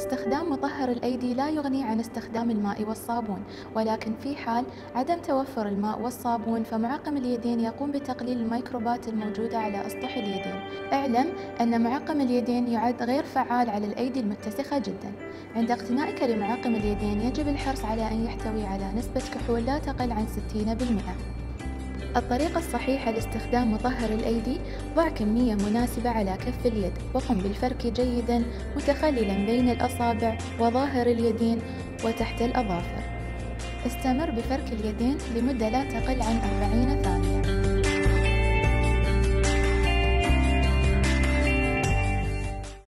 استخدام مطهر الأيدي لا يغني عن استخدام الماء والصابون، ولكن في حال عدم توفر الماء والصابون فمعقم اليدين يقوم بتقليل الميكروبات الموجودة على أسطح اليدين. اعلم أن معقم اليدين يعد غير فعال على الأيدي المتسخة جدا. عند اقتنائك لمعقم اليدين يجب الحرص على أن يحتوي على نسبة كحول لا تقل عن 60%. الطريقة الصحيحة لاستخدام مطهر الأيدي: ضع كمية مناسبة على كف اليد، وقم بالفرك جيدا متخللا بين الأصابع وظاهر اليدين وتحت الأظافر. استمر بفرك اليدين لمدة لا تقل عن 40 ثانية.